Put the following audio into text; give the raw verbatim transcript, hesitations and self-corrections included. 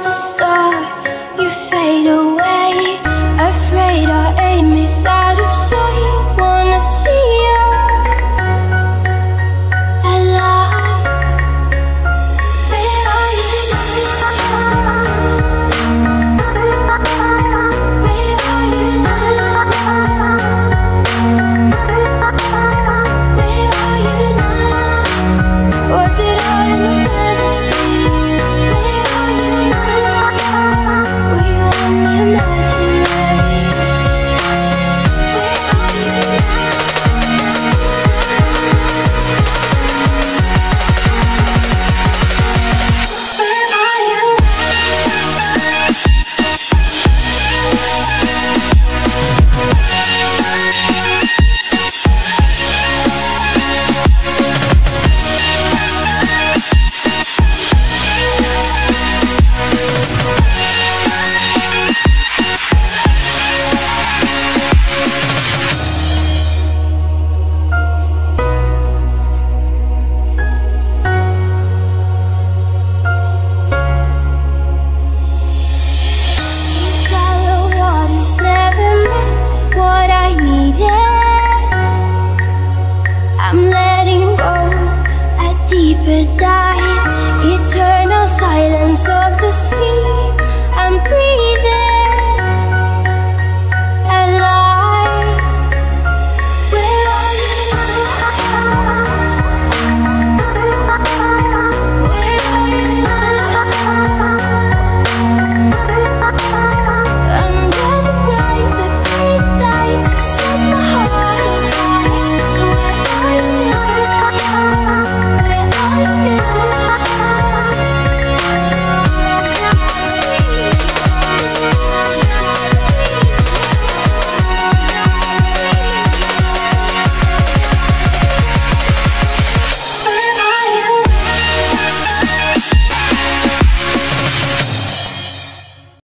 the star, you fade away. Afraid our aim is out of sight. Wanna see you alive. Where are you now? Where are you now? Where are you now? Was it all in the fantasy? Where are you now? Were you only imaginary? Where are you now? Where are you shallow waters never meant what I needed. I'm letting go, a deeper dive, eternal silence of the sea. I'm breathing.